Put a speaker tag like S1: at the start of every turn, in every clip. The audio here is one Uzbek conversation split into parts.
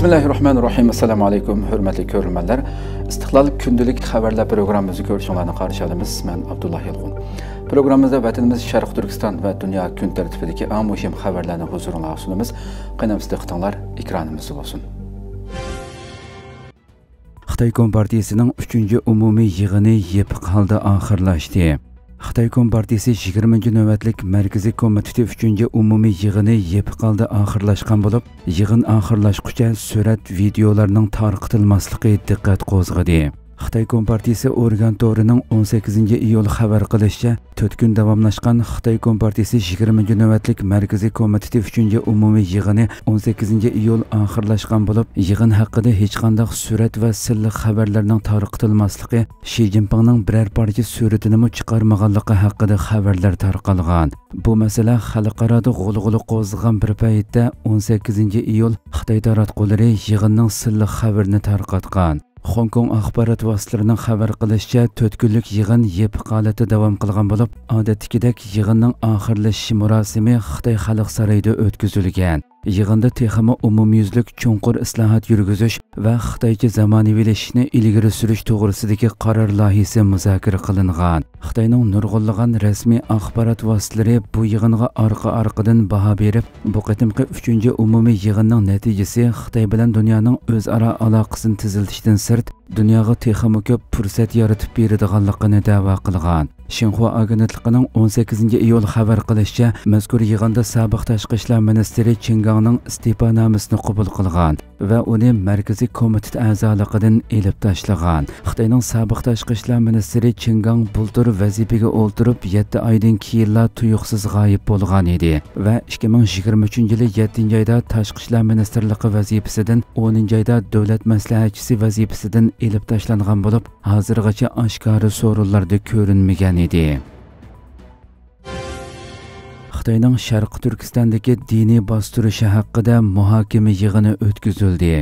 S1: Bismillahirrahmanirrahim. Assalamu alaykum, hurmatli ko'ruvchilar. Istiqlol kundalik xabarlar programmamizni ko'rishinglarni qarshi olamiz. Men Abdullah Yilg'un. Programmamizda vatanimiz Sharq Turkiston va dunyo kun tartibidagi eng muhim xabarlarni huzuringizga sunamiz. Qanamizda qitinglar, ekranimiz bo'lsin. Xitoy Kompartiyasining 3-umumiy yig'ini yepiq holda oxirlashdi. Xitoy Kompartiyasi 20-navbatlik Markaziy komiteti 3-umumiy yig'ini yepiq holda oxirlashgan bo'lib, yig'in oxirlashguncha surat, videolarning tarqatilmasligi diqqat qo'zg'adi. Xitoy Kompartiyasi organ to'rining 18-iyul xabar qilishicha, 4 kun davomlashgan Xitoy Kompartiyasi 20-navbatlik Markaziy komiteti 3-umumiy yig'ini 18-iyul oxirlashgan bo'lib, yig'in haqida hech qanday surat va silliq xabarlarning tarqatilmasligi, Shi Jinpingning biror parcha suratini chiqarmaganligi haqida xabarlar tarqalgan. Bu masala xalqaro g'ulg'ula qo'zg'agan bir paytda 18-iyul Xitoy taratqullari yig'inning silliq xabarini tarqatgan. Hong Kong axborot vositalarining xabar qilishicha, 4 kunlik yig'in yepiq holatda davom qilgan bo'lib, odatdagidek yig'inning oxirlashish murosimi Xitoy Xalq saroyida o'tkazilgan. Yig'inda texnik umumyuzlik chunqur islohot yurgizish va Xitoycha zamonaviylashishni ilgari surish to'g'risidagi qaror loyihasi muzokara qilingan. Xitoyning nurg'unlagan rasmiy axborot vositalari bu yig'inga orqa-orqadan baho berib, bu qatimqi 3-umumiy yig'inning natijasi Xitoy bilan dunyoning o'zaro aloqasini tiziltishdan sirt, dunyoga texnik ko'p fursat yaratib beradiganligini da'vo qilgan. Xinhua agentligining 18-iyul xabar qilishicha, mazkur yig'inda sobiq tashqi ishlar ministri Chen Gangning iste'fonomasini qabul qilgan va uni Markaziy komitet a'zoligidan elib tashlagan. Xitoyning sobiq tashqi ishlar ministri Chen Gang bultur vazifaga o'ltirib 7 oydan keyinla tuyuqsiz g'oyib bo'lgan edi va 2023-yili 7-oyda tashqi ishlar ministrligi vazifasidan 10-oyda davlat maslahatchisi vazifasidan elib tashlangan bo'lib, hozirgacha oshkora so'rovlarda ko'rinmagan edi. Xitoyning Sharq Turkistondagi diniy bostirishi haqida muhokama yig'ini o'tkazildi.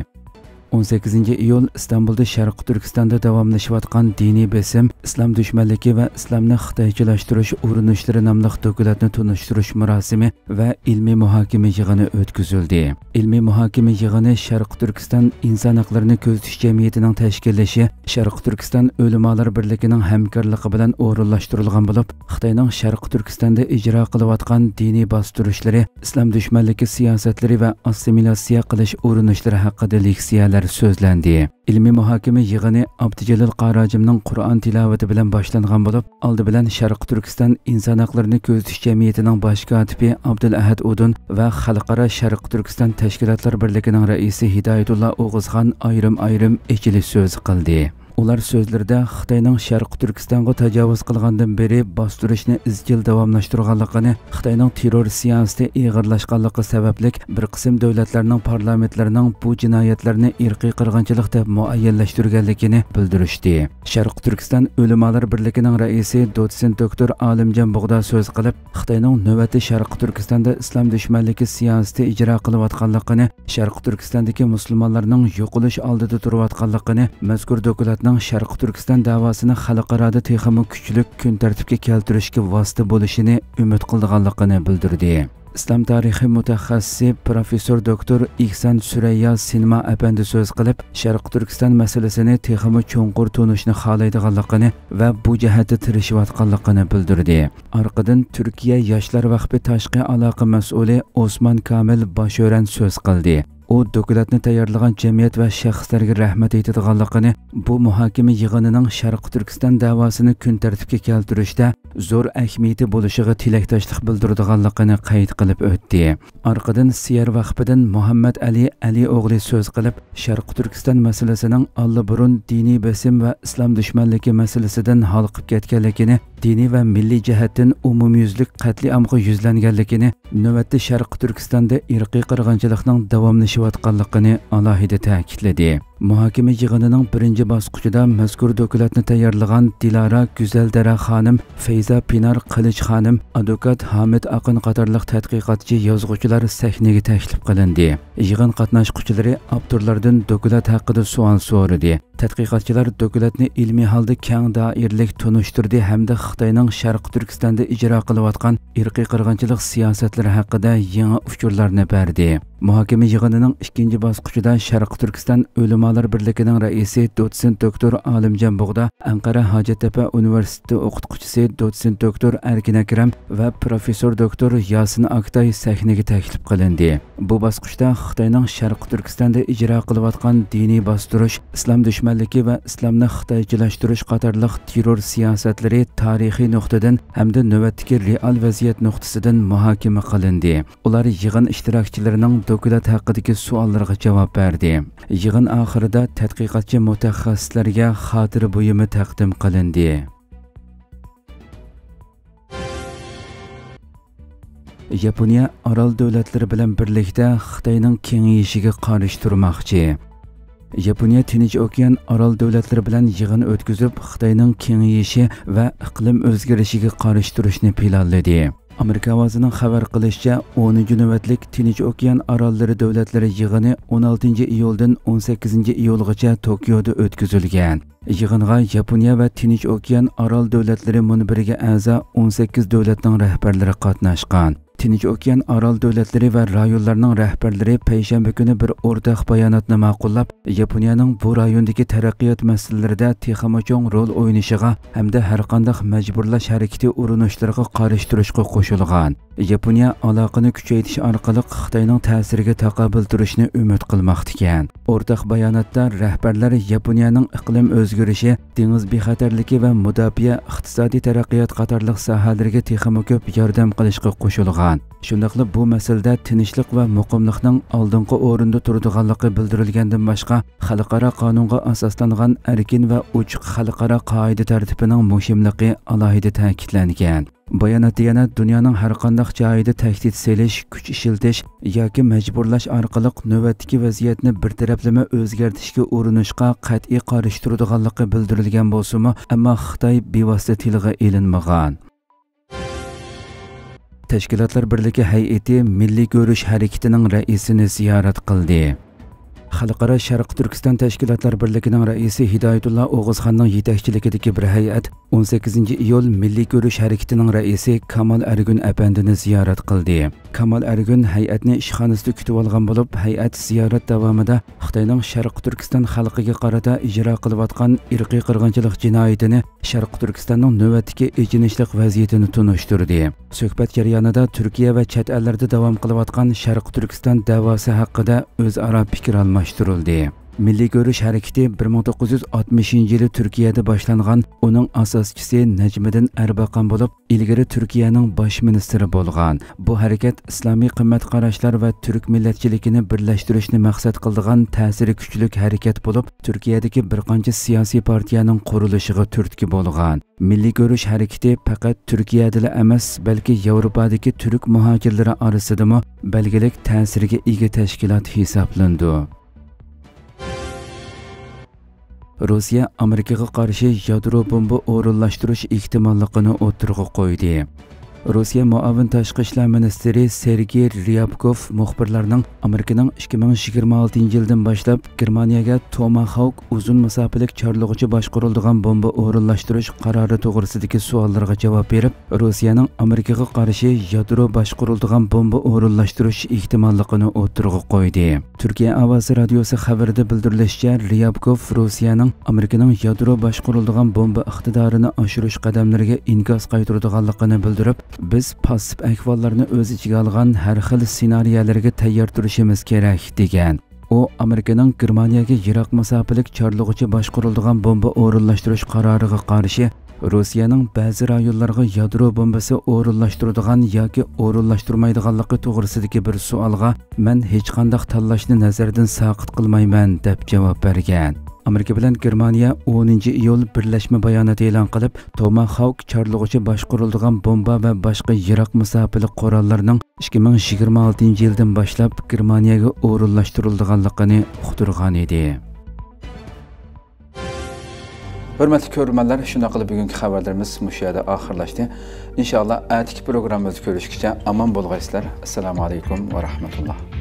S1: 18-iyul Istanbulda Sharq Turkistonda davomlashayotgan diniy besim, islom dushmanligi va islomni xitoychilashtirish urinishlari nomli dokumentni tunishtirish murosimi va ilmiy muhokama yig'ini o'tkazildi. Ilmiy muhokama yig'ini Sharq Turkiston inson haqlarini ko'zitish jamiyatining tashkillashi, Sharq Turkiston ulamolar birligining hamkorligi bilan o'rinlashtirilgan bo'lib, Xitoyning Sharq Turkistonda ijro qilayotgan diniy bostirishlari, islom dushmanligi siyosatlari va assimilyatsiya qilish urinishlari haqida leksiyalar so'zlandi. Ilmiy muhokama yig'ini Abdujalil Qarajimning Qur'on tilovati bilan boshlangan bo'lib, oldi bilan Sharq Turkiston inson haqlarini ko'zitish jamiyatining bosh kotibi Abdul Ahad Udun va Xalqaro Sharq Turkiston tashkilotlar birligining raisi Hidoyatulloh O'g'izxon ayrim-ayrim echilish so'z qildi. Ular so'zlarida Xitoyning Sharq Turkistonga tajovuz qilgandan beri bostirishni izchil davomlashtirganligini, Xitoyning terror siyosati ig'irlashganligi sababli bir qism davlatlarning parlamentlarining bu jinoyatlarni irqiy qirg'inchilik deb muayyanlashtirganligini bildirishdi. Sharq Turkiston ulamolar birligining raisi dotsent doktor Olimjon Bug'do so'z qilib, Xitoyning navbatda Sharq Turkistonda islom dushmanligi siyosati ijro qilayotganligini, Sharq Turkistondagi musulmonlarning yo'qolish oldida turayotganligini, mazkur dokumentning Sharq Turkiston davosini xalqaro texnik kuchlik kun tartibga keltirishga vosita bo'lishini umid qilganligini bildirdi. Islom tarixi mutaxassisi professor doktor Ihson Surayyo Sinma apandi so'z qilib, Sharq Turkiston masalasini texnik cho'nqur tunishni xohlaydiganligini va bu jihatda tirishayotganligini bildirdi. Orqadan Turkiya yoshlar vaqti tashqi aloqa mas'uli Osmon Kamil Bashoran so'z qildi. U dokumentni tayyorlagan jamiyat va shaxslarga rahmat aytadiganligini, bu muhokama yig'inining Sharq Turkiston davosini kun tartibga keltirishda zo'r ahamiyati bo'lishiga tilakdoshlik bildiradiganligini qayd qilib o'tdi. Orqadan Siyar vaqfidan Muhammad Ali o'g'li so'z qilib, Sharq Turkiston masalasining allaburun diniy besim va islom dushmanligi masalasidan halqib ketganligini, diniy va milliy jihatdan umumyuzlik qatliamga yuzlanganligini, navbatda Sharq Turkistonda irqiy qirg'inchilikning davomlashayotganligini alohida ta'kidladi. Muhokama yig'inining birinchi bosqichida mazkur dokumentni tayyorlagan Dilara Güzeldara xonim, Feyza Pinar Qilich xonim, advokat Hamid Aqin qatorliq tadqiqotchi yozuvchilar sahnaga taklif qilindi. Yig'in qatnashchilari avtorlardan dokument haqida savol so'radi. Tadqiqotchilar dokumentni ilmiy holda keng doiralik tunishtirdi hamda Xitoyning Sharq Turkistonda ijro qilayotgan irqiy qirg'inchilik siyosatlari haqida yangi uchurlarni berdi. Muhokama yig'inining ikkinchi bosqichida Sharq Turkiston O'limalar birligining raisi dotsent doktor Olimjon Bug'da, Anqara Hojattepa universiteti o'qituvchisi dotsent doktor Erkin Akram va professor doktor Yasin Aktay sahnaga taklif qilindi. Bu bosqichda Xitoyning Sharq Turkistonda ijro qilayotgan diniy bostirish, islom dushmanligi va islomni xitoychilashtirish qatorliq terror siyosatlari tarixiy nuqtadan hamda navbatdagi real vaziyat nuqtasidan muhokama qilindi. Ular yig'in ishtirokchilarining doklad haqidagi savollarga javob berdi. Yig'in oxirida tadqiqotchi mutaxassislarga xotira buyumi taqdim qilindi. Yaponiya orol davlatlari bilan birlikda Xitoyning kengayishiga qarshi turmoqchi. Yaponiya Tinch okean orol davlatlari bilan yig'in o'tkazib, Xitoyning kengayishi va iqlim o'zgarishiga qarshi turishni planladi. Amerika ovozining xabar qilishicha, 10 navbatlik Tinch okean orollari davlatlari yig'ini 16-iyuldan 18-iyulgacha Tokioda o'tkazilgan. Yig'inga Yaponiya va Tinch okean orol davlatlari munbiriga a'zo 18 davlatning rahbarlari qatnashgan. Tinch okean orol davlatlari va rayonlarning rahbarlari payshanba kuni bir o'rtaq bayonotni ma'qullab, Yaponiyaning bu rayondagi taraqqiyot masalalarida texnik rol o'ynashiga hamda har qanday majburlash harakati urinishlariga qarshi turishga qo'shilgan. Yaponiya aloqani kuchaytirish orqali Xitoyning ta'siriga taqobil turishni umid qilmoqda ekan. O'rtaq bayonotda rahbarlar Yaponiyaning iqlim o'zgarishi, dengiz bexatarligi va mudofaa, iqtisodiy taraqqiyot qatorliq sohalarga texnik ko'p yordam qilishga qo'shilgan. Shundaqla bu masalada tinchlik va muqimlikning oldingi o'rinda turadiganligi bildirilgandan boshqa, xalqaro qonunga asoslangan erkin va ochiq xalqaro qoida tartibining muhimligi alohida ta'kidlangan. Bayonotda yana dunyoning har qanday joyida tahdid selish, kuch ishiltish yoki majburlash orqali navbatdagi vaziyatni bir taraflama o'zgartirishga urinishga qat'iy qarshi turadiganligi bildirilgan bo'lsa-mu, ammo Xitoy bevosita tilga ilinmagan. Tashkilotlar birligi hay'ati Milliy ko'rish harakatining raisini ziyorat qildi. Xalqaro Sharq Turkiston tashkilotlar birligining raisi Hidoyatullo O'g'izxonning yetakchiligidagi bir hay'at 18-iyul Milliy ko'rish harakatining raisi Kamol Argun apandini ziyorat qildi. Kamol Argun hay'atni ishxonasida kutib olgan bo'lib, hay'at ziyorat davomida Xitoyning Sharq Turkiston xalqiga qarata ijro qilayotgan irqiy qirg'inchilik jinoyatini, Sharq Turkistonning navbatdagi ijinishlik vaziyatini tunishtirdi. Suhbat jarayonida Turkiya va chet ellarda davom qilayotgan Sharq Turkiston da'vosi haqida o'zaro fikr almashtirildi. Milliy ko'rish harakati 1960-yili Turkiyada boshlangan, uning asoschisi Najmiddin Erbakan bo'lib, ilgari Turkiyaning bosh ministri bo'lgan. Bu harakat islomiy qimmat qarashlar va turk millatchiligini birlashtirishni maqsad qilgan ta'siri kuchli harakat bo'lib, Turkiyadagi bir qancha siyosiy partiyaning qurilishiga turtki bo'lgan. Milliy ko'rish harakati faqat Turkiyada emas, balki Yevropadagi turk muhojirlari orasidami belgilik ta'siriga ega tashkilot hisoblandi. Rossiya Amerikaga qarshi yadro bomba o'rinlashtirish ehtimolligini o'tirg'a qo'ydi. Rossiya muavin tashqi ishlar ministri Sergey Ryabkov muxbirlarning Amerikaning 2026-yildan boshlab Germaniyaga Tomahawk uzun masofalik chorlovchi boshqariladigan bomba o'rinlashtirish qarori to'g'risidagi savollarga javob berib, Rossiyaning Amerikaga qarshi yadro boshqariladigan bomba o'rinlashtirish ehtimolligini o'tirg'a qo'ydi. Turkiya ovozi radiosi xabarida bildirilishicha, Ryabkov Rossiyaning Amerikaning yadro boshqariladigan bomba iqtidorini oshirish qadamlariga inkos qaytaradiganligini bildirib, biz passiv ahvollarni o'z ichiga olgan har xil ssenariyalarga tayyor turishimiz kerak degan. U Amerikaning Germaniyaga yiroq masofalik chorlovchi boshqariladigan bomba o'rinlashtirish qaroriga qarshi Rossiyaning ba'zi rayonlarga yadro bombasi o'rinlashtiradigan yoki o'rinlashtirmaydiganligi to'g'risidagi bir savolga men hech qanday tanlashni nazardan saqit qilmayman deb javob bergan. Amerika bilan Germaniya 10-iyul birlashma bayonot e'lon qilib, Tomahawk chorlovchi boshqariladigan bomba va boshqa yiroq masofalik qurollarning 2026-yildan boshlab Germaniyaga o'rinlashtirilganligini uqtirgan edi. Hurmatli ko'ruvchilar, shunday qilib bugungi xabarlarimiz mushu yerda oxirlashdi. Inshaalloh atigi programmamizni ko'rishgacha omon bo'lg'aysizlar. Assalomu alaykum va rahmatulloh.